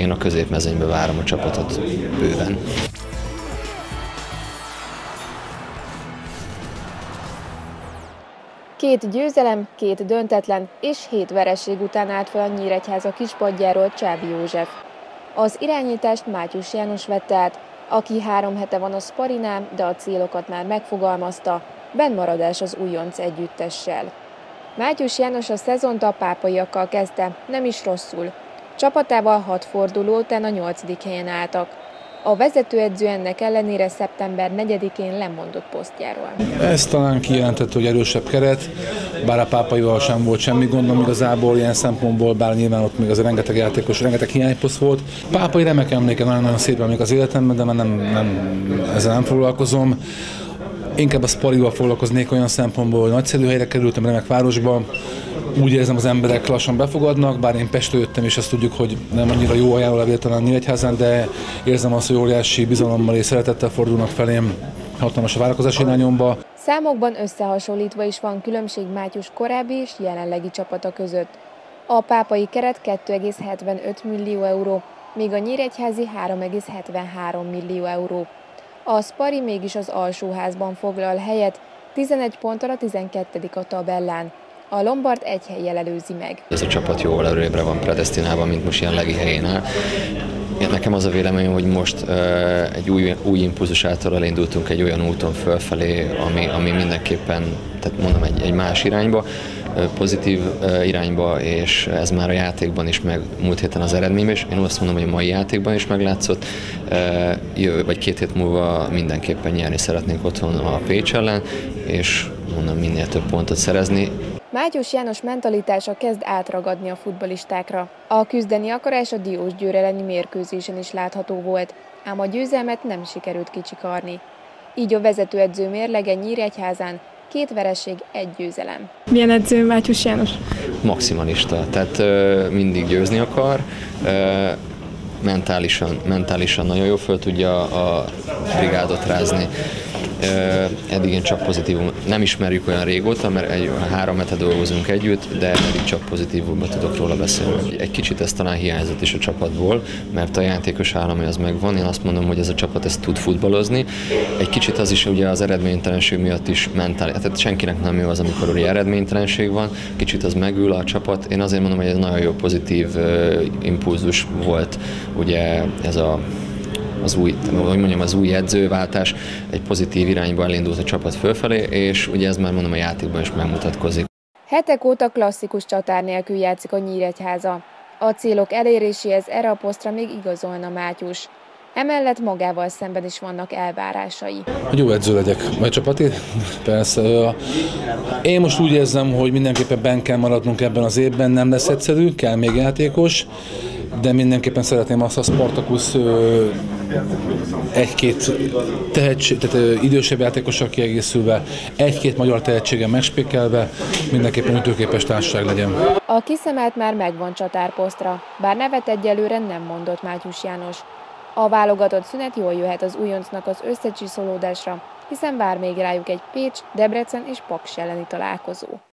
Én a középmezőnybe várom a csapatot bőven. Két győzelem, két döntetlen és 7 vereség után állt fel a Nyíregyháza kispadjáról Csábi József. Az irányítást Mátyus János vette át, aki 3 hete van a Sparinál, de a célokat már megfogalmazta, bennmaradás az újonc együttessel. Mátyus János a szezont a pápaiakkal kezdte, nem is rosszul. Csapatával 6 forduló után a 8. helyen álltak. A vezetőedző ennek ellenére szeptember 4-én lemondott posztjáról. Ez talán kijelentett, hogy erősebb keret, bár a Pápaival sem volt semmi gondom igazából ilyen szempontból, bár nyilván ott még az rengeteg játékos, rengeteg hiányposzt volt. Pápai remek emléke, nagyon-nagyon szép emlék az életemben, de már ezzel nem foglalkozom. Inkább a Sparival foglalkoznék olyan szempontból, hogy nagyszerű helyre kerültem, remek városba. Úgy érzem, az emberek lassan befogadnak, bár én Pestről jöttem, és azt tudjuk, hogy nem annyira jó ajánlólevél talán Nyíregyházán, de érzem azt, hogy óriási bizalommal és szeretettel fordulnak felém, hatalmas a várakozás irányomba. Számokban összehasonlítva is van különbség Mátyus korábbi és jelenlegi csapata között. A pápai keret 2,75 millió euró, míg a nyíregyházi 3,73 millió euró. A Spari mégis az alsóházban foglal helyet, 11 ponttal a 12. a tabellán. A Lombard egy hellyel előzi meg. Ez a csapat jóval előbbre van predesztinálva, mint most jelenlegi helyén áll. Nekem az a véleményem, hogy most egy új impulzus által elindultunk egy olyan úton fölfelé, ami mindenképpen, tehát mondom, egy más irányba, pozitív irányba, és ez már a játékban is meg múlt héten az eredményben is. Én azt mondom, hogy a mai játékban is meglátszott. Jövő vagy 2 hét múlva mindenképpen nyerni szeretnénk otthon a Pécs ellen, és mondom, minél több pontot szerezni. Mátyus János mentalitása kezd átragadni a futballistákra. A küzdeni akarás a Diósgyőr elleni mérkőzésen is látható volt, ám a győzelmet nem sikerült kicsikarni. Így a vezetőedző mérlege Nyíregyházán 2 vereség, 1 győzelem. Milyen edző Mátyus János? Maximalista, tehát mindig győzni akar, mentálisan nagyon jó föl tudja a brigádot rázni. Eddig én csak pozitívum, nem ismerjük olyan régóta, mert 3 hete dolgozunk együtt, de eddig csak pozitívumban tudok róla beszélni. Egy kicsit ez talán hiányzott is a csapatból, mert a játékos állami az megvan, én azt mondom, hogy ez a csapat ezt tud futballozni. Egy kicsit az is ugye az eredménytelenség miatt is mentális, tehát senkinek nem jó az, amikor ugye eredménytelenség van, kicsit az megül a csapat. Én azért mondom, hogy ez nagyon jó pozitív impulzus volt, ugye ez az új edzőváltás, egy pozitív irányba elindult a csapat fölfelé, és ugye ez már mondom a játékban is megmutatkozik. Hetek óta klasszikus csatár nélkül játszik a Nyíregyháza. A célok eléréséhez erre a posztra még igazolna Mátyus. Emellett magával szemben is vannak elvárásai. Hogy jó edző legyek, vagy csapati? Persze. Én most úgy érzem, hogy mindenképpen benn kell maradnunk ebben az évben, nem lesz egyszerű, kell még játékos, de mindenképpen szeretném azt a Spartacus egy-két tehetség, tehát idősebb játékossal kiegészülve, 1-2 magyar tehetséggel megspékelve, mindenképpen ütőképes társaság legyen. A kiszemelt már megvan csatárposztra, bár nevet egyelőre nem mondott Mátyus János. A válogatott szünet jól jöhet az újoncnak az összecsiszolódásra, hiszen vár még rájuk egy Pécs, Debrecen és Paks elleni találkozó.